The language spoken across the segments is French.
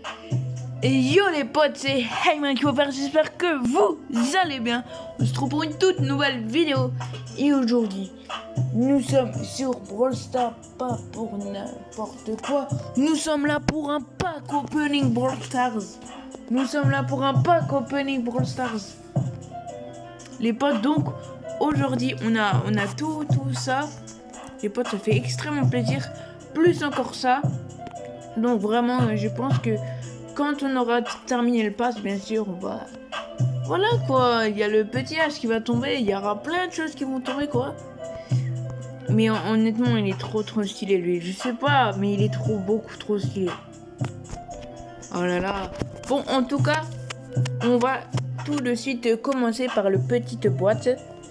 Et yo les potes, c'est Heyman qui opère, j'espère que vous allez bien. On se retrouve pour une toute nouvelle vidéo. Et aujourd'hui, nous sommes sur Brawl Stars, pas pour n'importe quoi. Nous sommes là pour un pack opening Brawl Stars. Nous sommes là pour un pack opening Brawl Stars. Les potes, donc, aujourd'hui, on a tout ça. Les potes, ça fait extrêmement plaisir. Plus encore ça. Donc vraiment, je pense que quand on aura terminé le pass, bien sûr, on va... Voilà quoi, il y a le petit H qui va tomber, il y aura plein de choses qui vont tomber quoi. Mais honnêtement, il est trop stylé lui. Je sais pas, mais il est beaucoup trop stylé. Oh là là. Bon, en tout cas, on va tout de suite commencer par le petite boîte.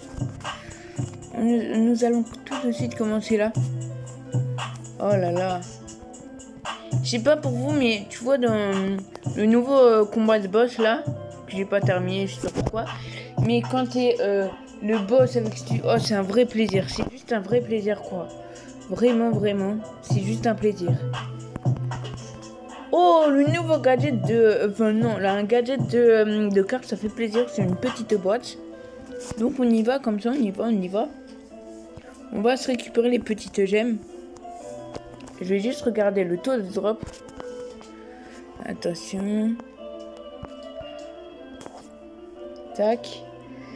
Nous allons tout de suite commencer là. Oh là là. Je sais pas pour vous, mais tu vois dans le nouveau combat de boss là, que j'ai pas terminé, je sais pas pourquoi. Mais quand t'es le boss avec oh c'est un vrai plaisir, c'est juste un vrai plaisir quoi. Vraiment, c'est juste un plaisir. Oh, le nouveau gadget de... Enfin non, là, un gadget de carte, ça fait plaisir, c'est une petite boîte. Donc on y va comme ça, on y va. On va se récupérer les petites gemmes. Je vais juste regarder le taux de drop. Attention. Tac.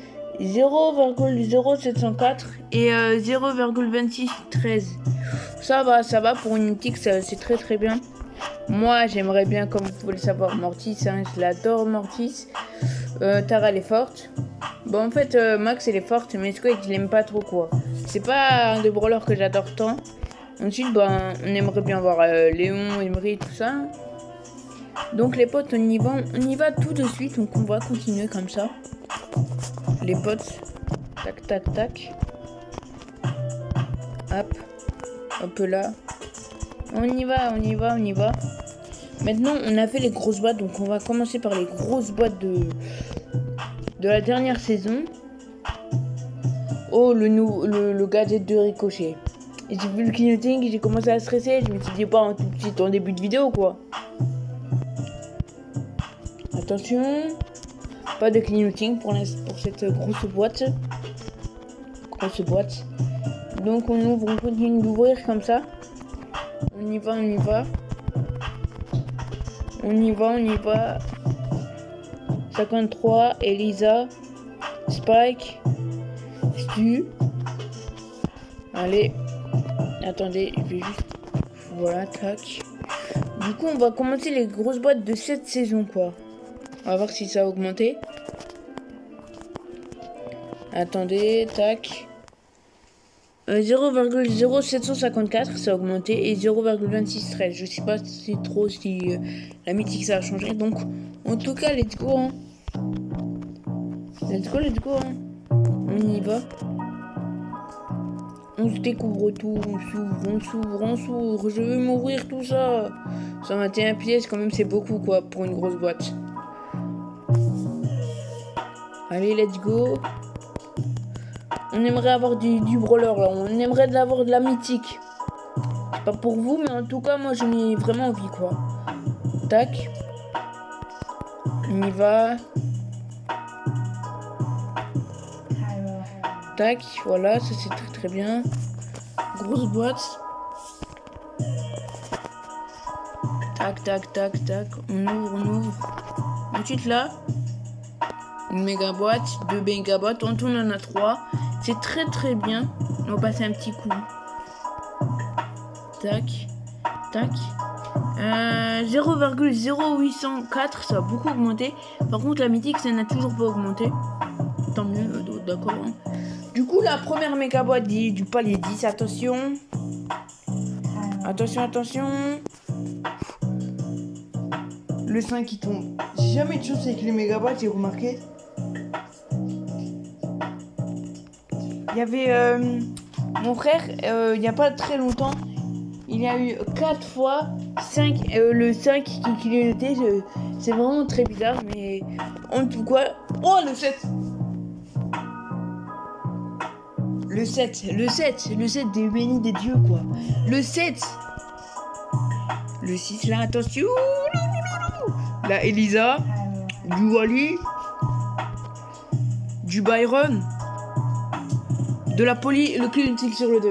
0,0704 et 0,2613. Ça va pour une mythique, c'est très bien. Moi, j'aimerais bien, comme vous pouvez le savoir, Mortis. Hein, je l'adore, Mortis. Tara, elle est forte. Bon, en fait, Max, elle est forte, mais Squid, je l'aime pas trop, quoi. C'est pas un des brawlers que j'adore tant. Ensuite, ben, on aimerait bien voir Léon, Emery, tout ça. Donc, les potes, on y va tout de suite. Donc, on va continuer comme ça. Les potes. Tac. Hop là. On y va. Maintenant, on a fait les grosses boîtes. Donc, on va commencer par les grosses boîtes de la dernière saison. Oh, le gadget de Ricochet. Et j'ai vu le clignoting, j'ai commencé à stresser. Je me suis dit, pas un tout petit en début de vidéo, quoi. Attention. Pas de clignoting pour cette grosse boîte. Donc, on continue d'ouvrir comme ça. On y va. 53, Elisa, Spike, Stu. Allez. Attendez, je vais juste... Voilà, tac. Du coup, on va commencer les grosses boîtes de cette saison, quoi. On va voir si ça a augmenté. Attendez, tac. 0,0754, ça a augmenté. Et 0,2613. Je sais pas si trop si la mythique ça a changé. Donc, en tout cas, let's go. Hein. Let's go. Hein. On y va. On se découvre tout, on s'ouvre, je veux m'ouvrir tout ça. 121 pièces, quand même, c'est beaucoup, quoi, pour une grosse boîte. Allez, let's go. On aimerait avoir du brawler, là. On aimerait avoir de la mythique. C'est pas pour vous, mais en tout cas, moi, j'en ai vraiment envie, quoi. Tac. On y va. Tac, voilà, ça c'est très bien. Grosse boîte. Tac. On ouvre. Ensuite là, une méga boîte, 2 méga boîtes. On en a 3. C'est très bien. On va passer un petit coup. Tac. 0,0804, ça a beaucoup augmenté. Par contre, la mythique, ça n'a toujours pas augmenté. Tant mieux, d'accord. Hein. Du coup, la première méga boîte du palier 10, attention. Le 5 qui tombe. J'ai jamais de chance avec les méga boîtes, j'ai remarqué. Il y avait mon frère, il n'y a pas très longtemps, il y a eu 4 fois 5, le 5 qui clignotait. C'est vraiment très bizarre, mais en tout cas... Oh, le 7. Le 7 des bénis des dieux, quoi. Le 7. Le 6 là, attention. la Elisa, du Wally, du Byron, de la Polly, le clinique sur le 2.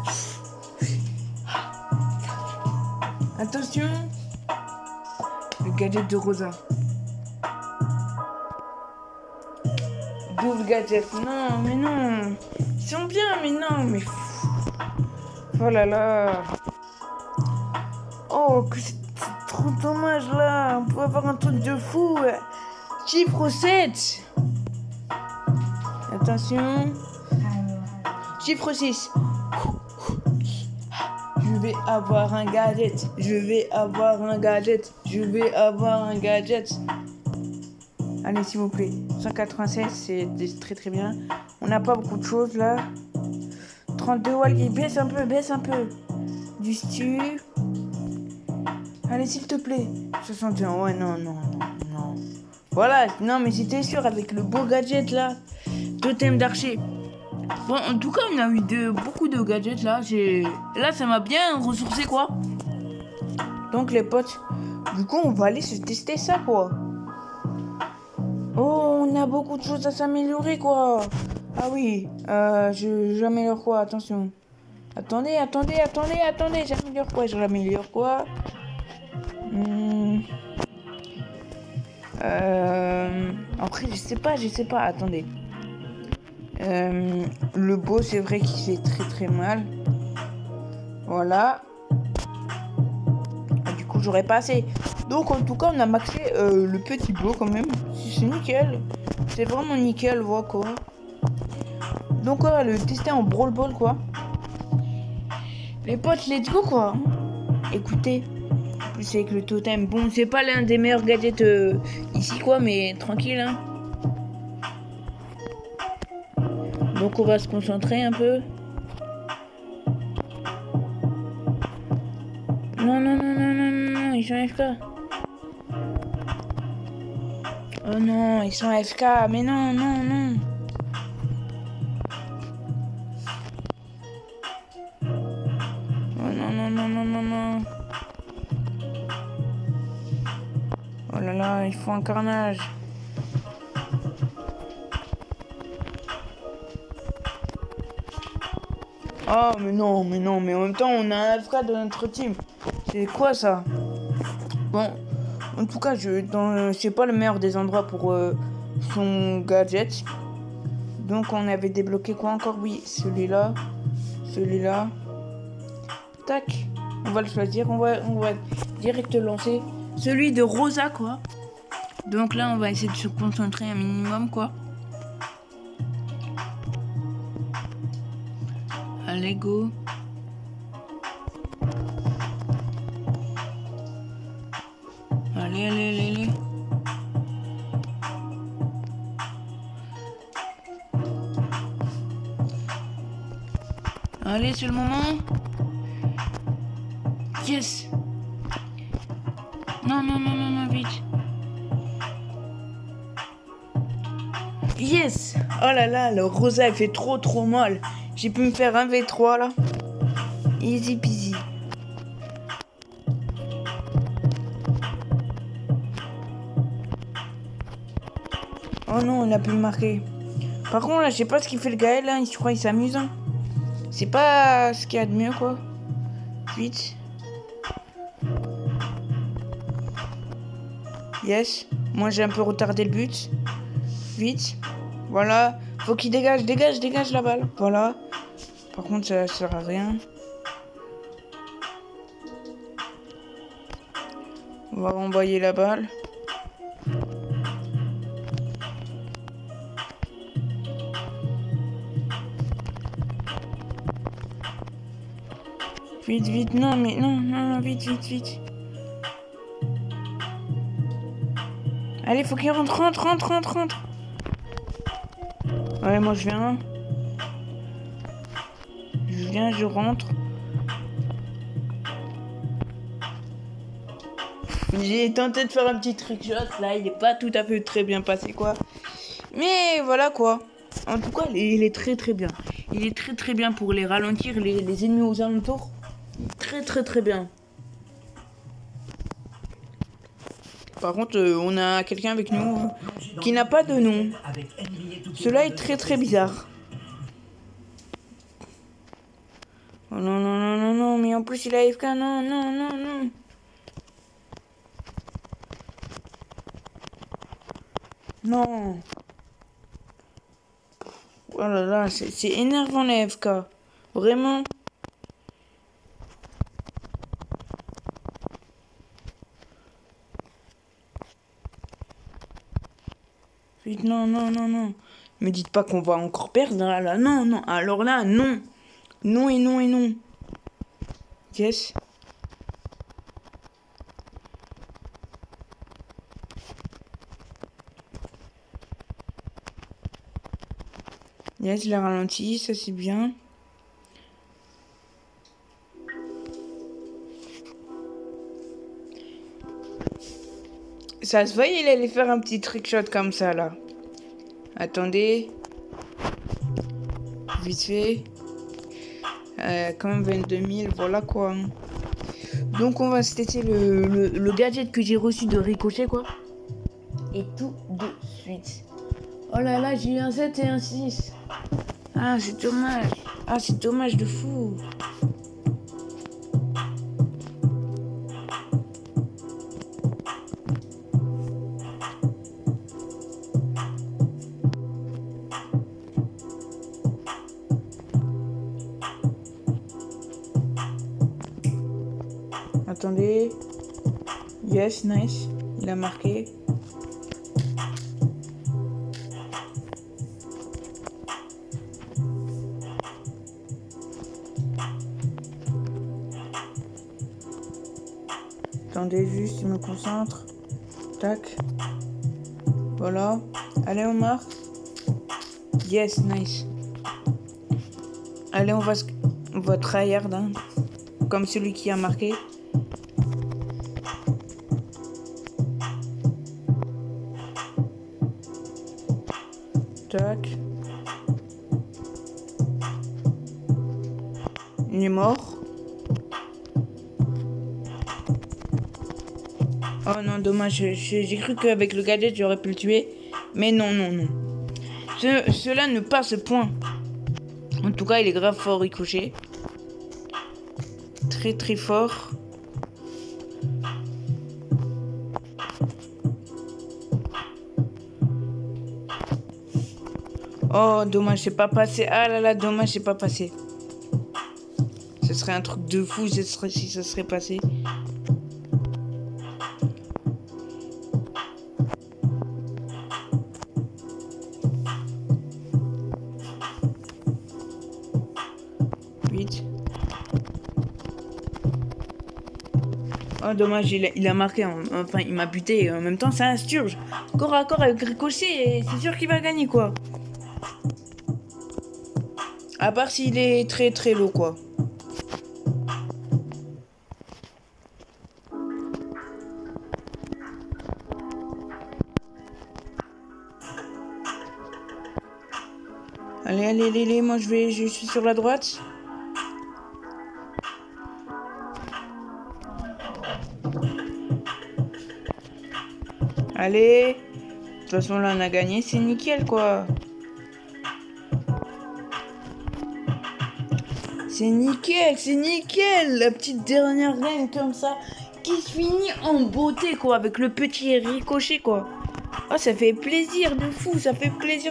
Attention, le gadget de Rosa. Double gadget, non, mais non. Ils sont bien, mais non, mais... Oh là là. Oh, que c'est trop dommage là. On peut avoir un truc de fou. Chiffre 7. Attention. Chiffre 6. Je vais avoir un gadget. Je vais avoir un gadget. Je vais avoir un gadget. Allez, s'il vous plaît. 196, c'est très très bien. On n'a pas beaucoup de choses là. 32 Wally, baisse un peu, baisse un peu. Du stu. Allez, s'il te plaît. 61, ouais, non, non, non, non. Voilà, non, mais c'était sûr avec le beau gadget là. Totem d'archer. Bon, en tout cas, on a eu beaucoup de gadgets là. Là, ça m'a bien ressourcé quoi. Donc, les potes, du coup, on va aller se tester ça quoi. Oh, on a beaucoup de choses à s'améliorer quoi. Ah oui, j'améliore quoi? Attention. Attendez, j'améliore quoi? Après, je sais pas, attendez. Le beau, c'est vrai qu'il fait très très mal. Voilà. Du coup, j'aurais pas assez. Donc, en tout cas, on a maxé le petit beau quand même. C'est nickel. C'est vraiment nickel, voilà quoi. Donc, on va le tester en Brawl Ball quoi. Les potes, let's go quoi. Écoutez. En plus, avec le totem. Bon, c'est pas l'un des meilleurs gadgets ici quoi, mais tranquille hein. Donc, on va se concentrer un peu. Non, ils sont AFK. Oh non, ils sont AFK, mais non. Oh non. Oh là là, ils font un carnage. Oh mais non, mais en même temps on a un AFK de notre team. C'est quoi ça? Bon, en tout cas, c'est pas le meilleur des endroits pour son gadget. Donc on avait débloqué quoi encore? Oui, celui-là. Tac, on va le choisir, on va direct lancer. Celui de Rosa quoi. Donc là on va essayer de se concentrer un minimum quoi. Allez go. Allez. Allez, c'est le moment. Yes. Non, vite. Yes. Oh là là, le Rosa, il fait trop mal. J'ai pu me faire un V3 là. Easy peasy. Oh non, on a pu le marquer. Par contre, là, je sais pas ce qu'il fait le Gaël, là. Je crois qu'il s'amuse. Hein. C'est pas ce qu'il y a de mieux, quoi. Vite. Yes. Moi, j'ai un peu retardé le but. Vite. Voilà. Faut qu'il dégage la balle. Voilà. Par contre, ça sert à rien. On va renvoyer la balle. Vite, non, vite. Allez, faut qu'il rentre. Ouais, moi je viens. Je rentre. J'ai tenté de faire un petit trick shot, là, il est pas tout à fait très bien passé, quoi. Mais voilà, quoi. En tout cas, il est très bien. Il est très bien pour les ralentir, les ennemis aux alentours. Très bien. Par contre, on a quelqu'un avec nous qui n'a pas de nom. Cela est très très bizarre. Oh non, non, non, non, non, mais en plus il a AFK, non, non, non, non. Non. Oh là là, c'est énervant les AFK. Vraiment. Non, non, non, non. Me dites pas qu'on va encore perdre là. Non, non. Alors là, non. Non et non et non. Yes. Yes, il a ralenti, ça c'est bien. Ça se voyait, il allait faire un petit trickshot comme ça là. Attendez. Vite fait. Quand même 22 000, voilà quoi. Donc on va se tester le gadget que j'ai reçu de Ricochet quoi. Et tout de suite. Oh là là, j'ai eu un 7 et un 6. Ah, c'est dommage. Ah, c'est dommage de fou. Attendez. Yes, nice. Il a marqué. Attendez juste, il me concentre. Tac. Voilà. Allez, on marque. Yes, nice. Allez, on va tryhard, hein. Comme celui qui a marqué. Tac. Il est mort. Oh non, dommage. J'ai cru qu'avec le gadget, j'aurais pu le tuer. Mais non, non, non. Cela ne passe point. En tout cas, il est grave fort, Ricochet. Très, très fort. Oh, dommage, c'est pas passé. Ah là là, dommage, c'est pas passé. Ce serait un truc de fou si ça serait passé. Vite. Oh, dommage, il a marqué. Enfin, il m'a buté. Et en même temps, c'est un Sturge. Corps à corps avec Ricochet, et c'est sûr qu'il va gagner, quoi. À part s'il est très très low, quoi. Allez, allez, allez, moi je suis sur la droite. Allez. De toute façon, là, on a gagné, c'est nickel, quoi. C'est nickel, la petite dernière game comme ça, qui se finit en beauté, quoi, avec le petit Ricochet, quoi. Oh, ça fait plaisir de fou, ça fait plaisir.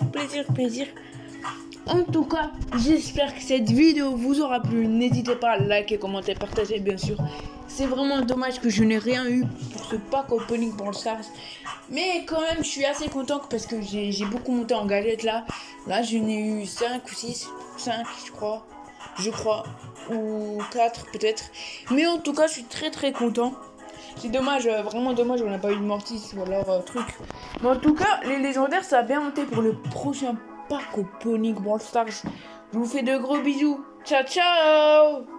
En tout cas, j'espère que cette vidéo vous aura plu. N'hésitez pas à liker, commenter, partager, bien sûr. C'est vraiment dommage que je n'ai rien eu pour ce pack opening Brawl Stars. Mais quand même, je suis assez content parce que j'ai beaucoup monté en galette là. Là, j'en ai eu 5 ou 6. 5, je crois. Ou 4 peut-être. Mais en tout cas, je suis très content. C'est dommage, vraiment dommage, on n'a pas eu de Mortis ou alors truc. Mais en tout cas, les légendaires, ça a bien monté pour le prochain pack opening Brawl Stars. Je vous fais de gros bisous. Ciao, ciao!